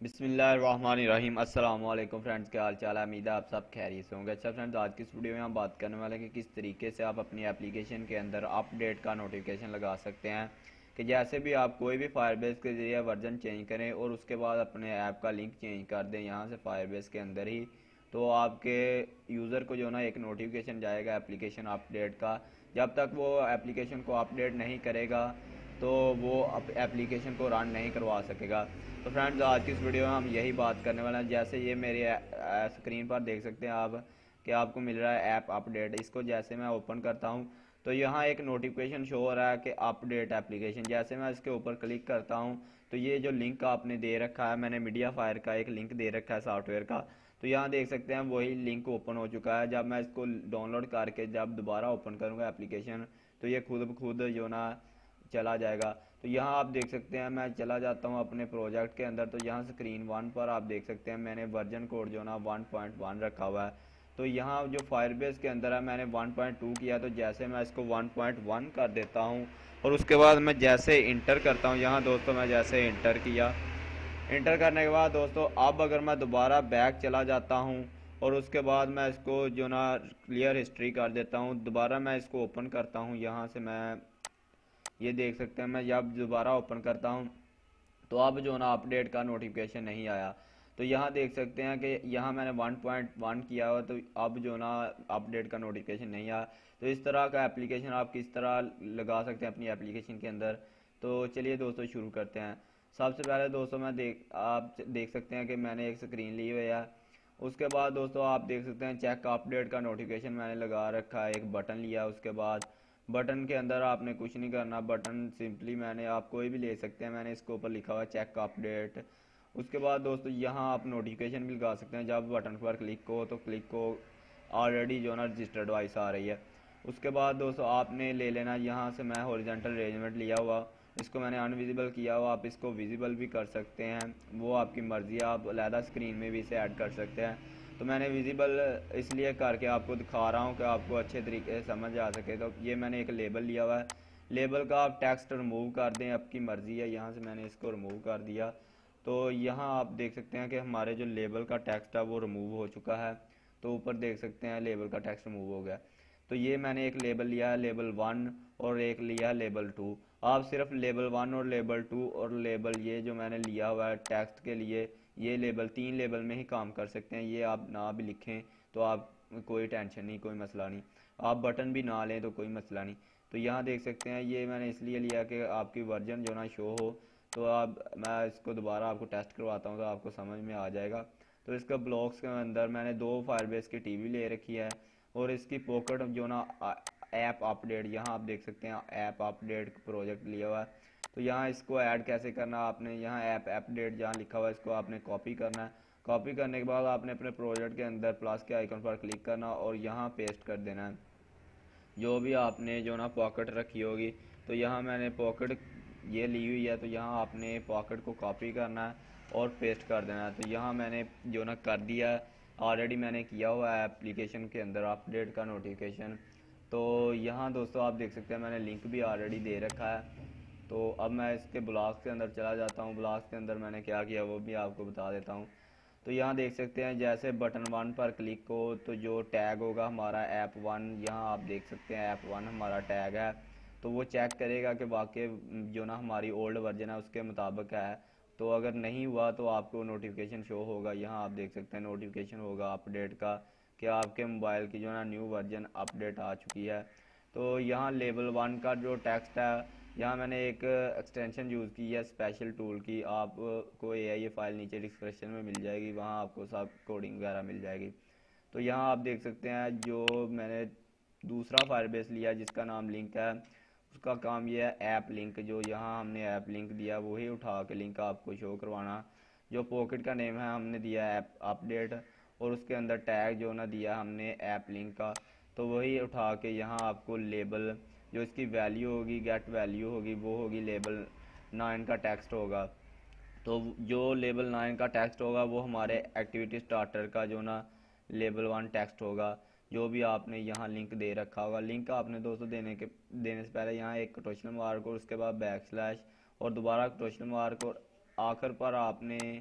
बिस्मिल्लाहिर्रहमानिर्रहीम। अस्सलाम वालेकुम फ्रेंड्स, क्या हाल चाल है। उम्मीद है आप सब खैरियत से होंगे। अच्छा फ्रेंड्स, आज की इस वीडियो में हम बात करने वाले हैं कि किस तरीके से आप अपनी एप्लीकेशन के अंदर अपडेट का नोटिफिकेशन लगा सकते हैं। कि जैसे भी आप कोई भी फायरबेस के ज़रिए वर्जन चेंज करें और उसके बाद अपने ऐप का लिंक चेंज कर दें यहाँ से फायरबेस के अंदर ही, तो आपके यूज़र को जो ना एक नोटिफिकेशन जाएगा एप्लीकेशन अपडेट का। जब तक वो एप्लीकेशन को अपडेट नहीं करेगा तो वो एप्लीकेशन को रन नहीं करवा सकेगा। तो फ्रेंड्स, आज की इस वीडियो में हम यही बात करने वाले हैं। जैसे ये मेरे स्क्रीन पर देख सकते हैं आप कि आपको मिल रहा है ऐप अपडेट। इसको जैसे मैं ओपन करता हूँ तो यहाँ एक नोटिफिकेशन शो हो रहा है कि अपडेट एप्लीकेशन। जैसे मैं इसके ऊपर क्लिक करता हूँ तो ये जो लिंक आपने दे रखा है, मैंने मीडिया फायर का एक लिंक दे रखा है सॉफ्टवेयर का, तो यहाँ देख सकते हैं वही लिंक ओपन हो चुका है। जब मैं इसको डाउनलोड करके जब दोबारा ओपन करूँगा एप्लीकेशन, तो ये खुद ब खुद जो ना चला जाएगा। तो यहाँ आप देख सकते हैं, मैं चला जाता हूँ अपने प्रोजेक्ट के अंदर, तो यहाँ स्क्रीन 1 पर आप देख सकते हैं मैंने वर्जन कोड जो ना 1.1 रखा हुआ है। तो यहाँ जो फायरबेस के अंदर है मैंने 1.2 किया, तो जैसे मैं इसको 1.1 कर देता हूँ और उसके बाद मैं जैसे इंटर करता हूँ, यहाँ दोस्तों मैं जैसे इंटर किया, इंटर करने के बाद दोस्तों अब अगर मैं दोबारा बैक चला जाता हूँ और उसके बाद मैं इसको जो ना क्लियर हिस्ट्री कर देता हूँ, दोबारा मैं इसको ओपन करता हूँ। यहाँ से मैं ये देख सकते हैं, मैं जब दोबारा ओपन करता हूँ तो अब जो ना अपडेट का नोटिफिकेशन नहीं आया। तो यहाँ देख सकते हैं कि यहाँ मैंने 1.1 किया हुआ, तो अब जो ना अपडेट का नोटिफिकेशन नहीं आया। तो इस तरह का एप्लीकेशन आप किस तरह लगा सकते हैं अपनी एप्लीकेशन के अंदर। तो चलिए दोस्तों शुरू करते हैं। सबसे पहले दोस्तों आप देख सकते हैं कि मैंने एक स्क्रीन ली हुई है। उसके बाद दोस्तों आप देख सकते हैं चेक अपडेट का नोटिफिकेशन मैंने लगा रखा है, एक बटन लिया। उसके बाद बटन के अंदर आपने कुछ नहीं करना, बटन सिंपली मैंने आप कोई भी ले सकते हैं, मैंने इसके ऊपर लिखा हुआ चेक अपडेट। उसके बाद दोस्तों यहाँ आप नोटिफिकेशन भी लगा सकते हैं। जब बटन पर क्लिक हो तो क्लिक को ऑलरेडी जो ना रजिस्टर्ड वॉइस आ रही है। उसके बाद दोस्तों आपने ले लेना, यहाँ से मैं हॉरिजॉन्टल अरेंजमेंट लिया हुआ, इसको मैंने अनविजिबल किया हुआ। आप इसको विजिबल भी कर सकते हैं, वो आपकी मर्ज़ी है, आप अलहदा स्क्रीन में भी इसे ऐड कर सकते हैं। तो मैंने विजिबल इसलिए करके आपको दिखा रहा हूँ कि आपको अच्छे तरीके से समझ आ सके। तो ये मैंने एक लेबल लिया हुआ है, लेबल का आप टेक्स्ट रिमूव कर दें, आपकी मर्ज़ी है। यहाँ से मैंने इसको रिमूव कर दिया। तो यहाँ आप देख सकते हैं कि हमारे जो लेबल का टेक्स्ट है वो रिमूव हो चुका है। तो ऊपर देख सकते हैं लेबल का टेक्स्ट रिमूव हो गया। तो ये मैंने एक लेबल लिया है लेबल 1 और एक लिया है लेबल 2। आप सिर्फ लेबल 1 और लेबल 2 और लेबल ये जो मैंने लिया हुआ है टेक्स्ट के लिए, ये लेबल 3 लेबल में ही काम कर सकते हैं। ये आप ना भी लिखें तो आप कोई टेंशन नहीं, कोई मसला नहीं। आप बटन भी ना लें तो कोई मसला नहीं। तो यहाँ देख सकते हैं ये मैंने इसलिए लिया कि आपकी वर्जन जो ना शो हो। तो आप मैं इसको दोबारा आपको टेस्ट करवाता हूँ तो आपको समझ में आ जाएगा। तो इसका ब्लॉक्स के अंदर मैंने 2 फायरबेस की टीवी ले रखी है और इसकी पॉकेट जो ना ऐप अपडेट, यहाँ आप देख सकते हैं ऐप अपडेट प्रोजेक्ट लिया हुआ है। तो यहाँ इसको ऐड कैसे करना, आपने यहाँ ऐप अपडेट जहाँ लिखा हुआ है इसको आपने कॉपी करना है। कॉपी करने के बाद आपने अपने प्रोजेक्ट के अंदर प्लस के आइकन पर क्लिक करना और यहाँ पेस्ट कर देना है जो भी आपने जो ना पॉकेट रखी होगी। तो यहाँ मैंने पॉकेट ये ली हुई है, तो यहाँ आपने पॉकेट को कॉपी करना है और पेस्ट कर देना है। तो यहाँ मैंने जो ना कर दिया है, ऑलरेडी मैंने किया हुआ है एप्लीकेशन के अंदर अपडेट का नोटिफिकेशन। तो यहाँ दोस्तों आप देख सकते हैं मैंने लिंक भी ऑलरेडी दे रखा है। तो अब मैं इसके ब्लॉग्स के अंदर चला जाता हूँ। ब्लॉग्स के अंदर मैंने क्या किया वो भी आपको बता देता हूँ। तो यहाँ देख सकते हैं जैसे बटन 1 पर क्लिक हो तो जो टैग होगा हमारा ऐप 1, यहाँ आप देख सकते हैं ऐप 1 हमारा टैग है। तो वो चेक करेगा कि वाकई जो ना हमारी ओल्ड वर्जन है उसके मुताबिक है। तो अगर नहीं हुआ तो आपको नोटिफिकेशन शो होगा, यहाँ आप देख सकते हैं नोटिफिकेशन होगा अपडेट का कि आपके मोबाइल की जो ना न्यू वर्जन अपडेट आ चुकी है। तो यहाँ लेवल 1 का जो टेक्स्ट है, यहाँ मैंने एक एक्सटेंशन यूज़ की है स्पेशल टूल की। आपको ये फाइल नीचे डिस्क्रिप्शन में मिल जाएगी, वहाँ आपको सब कोडिंग वगैरह मिल जाएगी। तो यहाँ आप देख सकते हैं जो मैंने दूसरा फायरबेस लिया जिसका नाम लिंक है, उसका काम ये है ऐप लिंक। जो यहाँ हमने ऐप लिंक दिया वही उठा के लिंक आपको शो करवाना। जो पॉकेट का नेम है हमने दिया ऐप अपडेट और उसके अंदर टैग जो ना दिया हमने ऐप लिंक का, तो वही उठा के यहाँ आपको लेबल जो इसकी वैल्यू होगी, गेट वैल्यू होगी, वो होगी लेबल 9 का टेक्स्ट होगा। तो जो लेबल 9 का टेक्स्ट होगा वो हमारे एक्टिविटी स्टार्टर का जो ना लेबल 1 टेक्स्ट होगा, जो भी आपने यहाँ लिंक दे रखा होगा। लिंक आपने दोस्तों देने से पहले यहाँ एक कोटेशन मार्क और उसके बाद बैक स्लैश और दोबारा कोटेशन मार्क और आखिर पर आपने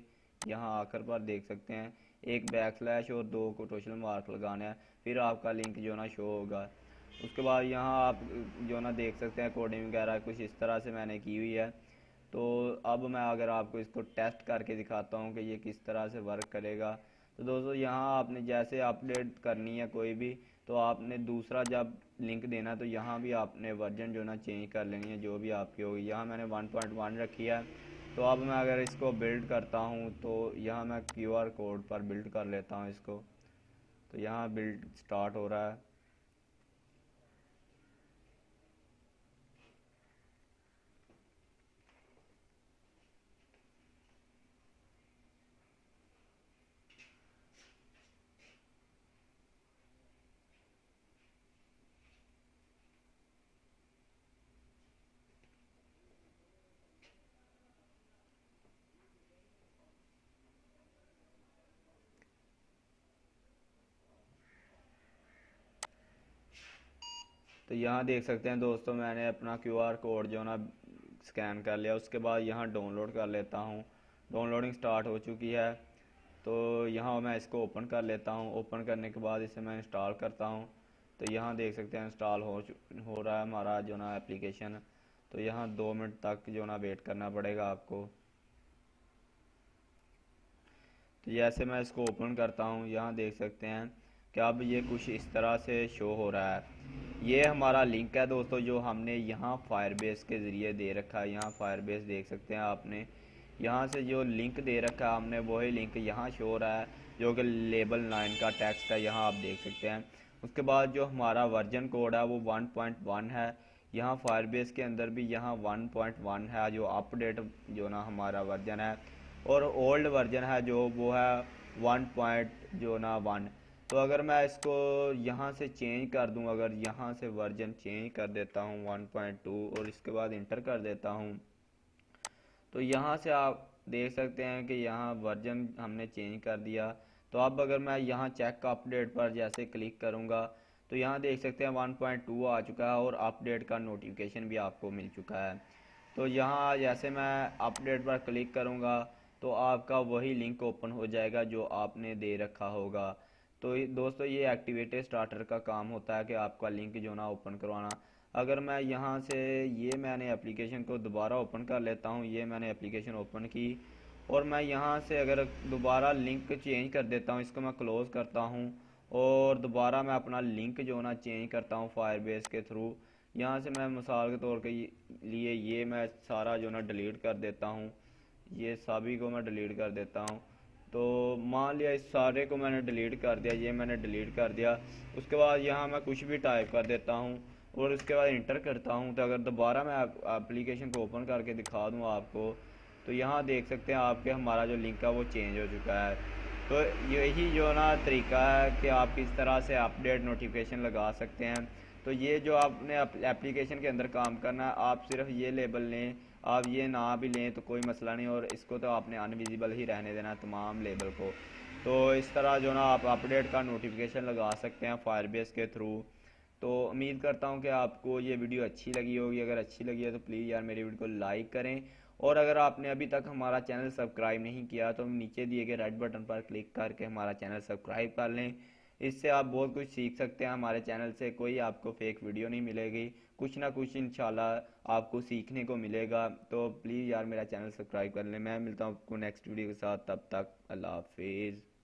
यहाँ आखिर पर देख सकते हैं एक बैक स्लैश और 2 कोटेशन मार्क लगाना है, फिर आपका लिंक जो ना शो होगा। उसके बाद यहाँ आप जो ना देख सकते हैं कोडिंग वगैरह कुछ इस तरह से मैंने की हुई है। तो अब मैं अगर आपको इसको टेस्ट करके दिखाता हूँ कि ये किस तरह से वर्क करेगा। तो दोस्तों यहाँ आपने जैसे अपडेट करनी है कोई भी, तो आपने दूसरा जब लिंक देना तो यहाँ भी आपने वर्जन जो ना चेंज कर लेनी है जो भी आपकी होगी। यहाँ मैंने 1.1 रखी है। तो अब मैं अगर इसको बिल्ड करता हूँ तो यहाँ मैं QR कोड पर बिल्ड कर लेता हूँ इसको। तो यहाँ बिल्ड स्टार्ट हो रहा है। तो यहाँ देख सकते हैं दोस्तों मैंने अपना QR कोड जो ना स्कैन कर लिया। उसके बाद यहाँ डाउनलोड कर लेता हूँ। डाउनलोडिंग स्टार्ट हो चुकी है। तो यहाँ मैं इसको ओपन कर लेता हूँ। ओपन करने के बाद इसे मैं इंस्टॉल करता हूँ। तो यहाँ देख सकते हैं इंस्टॉल हो रहा है हमारा जो ना एप्लीकेशन। तो यहाँ 2 मिनट तक जो ना वेट करना पड़ेगा आपको। तो जैसे मैं इसको ओपन करता हूँ यहाँ देख सकते हैं कि अब ये कुछ इस तरह से शो हो रहा है। ये हमारा लिंक है दोस्तों जो हमने यहाँ फायरबेस के ज़रिए दे रखा है। यहाँ फायरबेस देख सकते हैं आपने, यहाँ से जो लिंक दे रखा है हमने वही लिंक यहाँ शो हो रहा है जो कि लेबल 9 का टेक्स्ट है, यहाँ आप देख सकते हैं। उसके बाद जो हमारा वर्जन कोड है वो 1.1 है। यहाँ फायरबेस के अंदर भी यहाँ 1.1 है जो अपडेट जो ना हमारा वर्जन है, और ओल्ड वर्जन है जो वो है 1 पॉइंट जो ना 1। तो अगर मैं इसको यहाँ से चेंज कर दूँ, अगर यहाँ से वर्जन चेंज कर देता हूँ 1.2 और इसके बाद इंटर कर देता हूँ, तो यहाँ से आप देख सकते हैं कि यहाँ वर्जन हमने चेंज कर दिया। तो अब अगर मैं यहाँ चेक अपडेट पर जैसे क्लिक करूँगा तो यहाँ देख सकते हैं 1.2 आ चुका है और अपडेट का नोटिफिकेशन भी आपको मिल चुका है। तो यहाँ जैसे मैं अपडेट पर क्लिक करूँगा तो आपका वही लिंक ओपन हो जाएगा जो आपने दे रखा होगा। तो दोस्तों ये एक्टिवेटेड स्टार्टर का काम होता है कि आपका लिंक जो ना ओपन करवाना। अगर मैं यहाँ से ये मैंने एप्लीकेशन को दोबारा ओपन कर लेता हूँ, ये मैंने एप्लीकेशन ओपन की और मैं यहाँ से अगर दोबारा लिंक चेंज कर देता हूँ, इसको मैं क्लोज़ करता हूँ और दोबारा मैं अपना लिंक जो ना चेंज करता हूँ फायरबेस के थ्रू। यहाँ से मैं मिसाल के तौर के लिए ये मैं सारा जो ना डिलीट कर देता हूँ, ये सभी को मैं डिलीट कर देता हूँ। तो मान लिया इस सारे को मैंने डिलीट कर दिया, ये मैंने डिलीट कर दिया। उसके बाद यहाँ मैं कुछ भी टाइप कर देता हूँ और उसके बाद इंटर करता हूँ। तो अगर दोबारा मैं एप्लीकेशन को ओपन करके दिखा दूँ आपको, तो यहाँ देख सकते हैं आपके हमारा जो लिंक है वो चेंज हो चुका है। तो यही जो ना तरीका है कि आप किस तरह से अपडेट नोटिफिकेशन लगा सकते हैं। तो ये जो आपने एप्लीकेशन के अंदर काम करना है, आप सिर्फ ये लेबल लें, आप ये ना भी लें तो कोई मसला नहीं, और इसको तो आपने अनविजिबल ही रहने देना तमाम लेबल को। तो इस तरह जो ना आप अपडेट का नोटिफिकेशन लगा सकते हैं फायरबेस के थ्रू। तो उम्मीद करता हूँ कि आपको ये वीडियो अच्छी लगी होगी। अगर अच्छी लगी है तो प्लीज़ यार मेरी वीडियो को लाइक करें, और अगर आपने अभी तक हमारा चैनल सब्सक्राइब नहीं किया तो नीचे दिए गए रेड बटन पर क्लिक करके हमारा चैनल सब्सक्राइब कर लें। इससे आप बहुत कुछ सीख सकते हैं हमारे चैनल से, कोई आपको फेक वीडियो नहीं मिलेगी, कुछ ना कुछ इंशाल्लाह आपको सीखने को मिलेगा। तो प्लीज़ यार मेरा चैनल सब्सक्राइब कर लें। मैं मिलता हूँ आपको नेक्स्ट वीडियो के साथ, तब तक अल्लाह हाफिज़।